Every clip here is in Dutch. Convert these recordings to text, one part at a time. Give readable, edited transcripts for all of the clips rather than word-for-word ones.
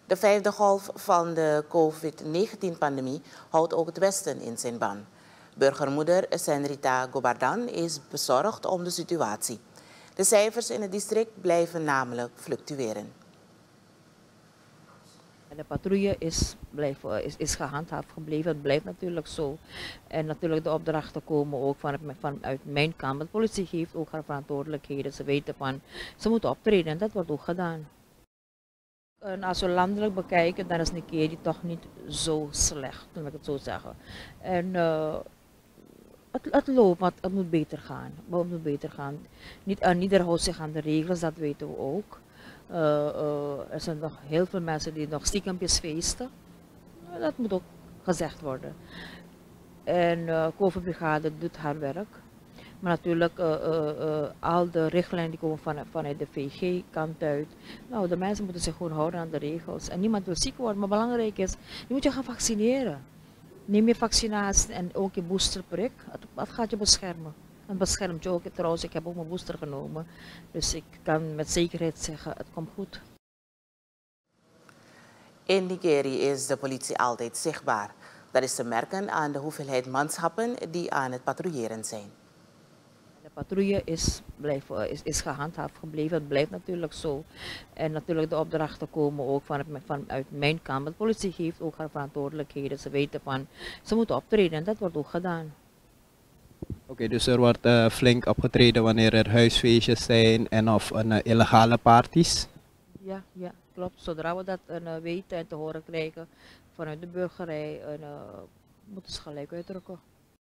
De vijfde golf van de COVID-19-pandemie houdt ook het Westen in zijn ban. Burgermoeder Senrita Gobardan is bezorgd om de situatie. De cijfers in het district blijven namelijk fluctueren. De patrouille is gehandhaafd gebleven, het blijft natuurlijk zo. En natuurlijk de opdrachten komen ook vanuit mijn kant. De politie heeft ook haar verantwoordelijkheden, ze weten van, ze moeten optreden en dat wordt ook gedaan. En als we landelijk bekijken, dan is Nigeria toch niet zo slecht, laat ik het zo zeggen. En het loopt, maar het moet beter gaan. Het moet beter gaan. Niet ieder houdt zich aan de regels, dat weten we ook. Er zijn nog heel veel mensen die nog stiekempjes feesten. Dat moet ook gezegd worden. En COVID-brigade doet haar werk. Maar natuurlijk, al de richtlijnen die komen vanuit de VG-kant uit. Nou, de mensen moeten zich gewoon houden aan de regels. En niemand wil ziek worden, maar belangrijk is, je moet je gaan vaccineren. Neem je vaccinatie en ook je boosterprik. Het gaat je beschermen. Het beschermt je ook. Trouwens, ik heb ook mijn booster genomen. Dus ik kan met zekerheid zeggen, het komt goed. In Nigeria is de politie altijd zichtbaar. Dat is te merken aan de hoeveelheid manschappen die aan het patrouilleren zijn. De patrouille is gehandhaafd gebleven, het blijft natuurlijk zo. En natuurlijk de opdrachten komen ook vanuit mijn kant. De politie heeft ook haar verantwoordelijkheden, ze weten van, ze moeten optreden en dat wordt ook gedaan. Oké, dus er wordt flink opgetreden wanneer er huisfeestjes zijn en of illegale parties? Ja, klopt. Zodra we dat weten en te horen krijgen vanuit de burgerij, moeten ze gelijk uitdrukken.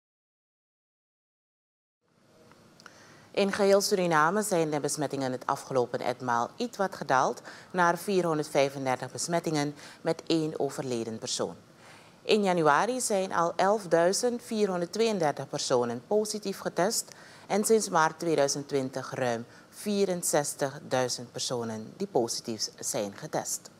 In geheel Suriname zijn de besmettingen het afgelopen etmaal iets wat gedaald naar 435 besmettingen met 1 overleden persoon. In januari zijn al 11.432 personen positief getest en sinds maart 2020 ruim 64.000 personen die positief zijn getest.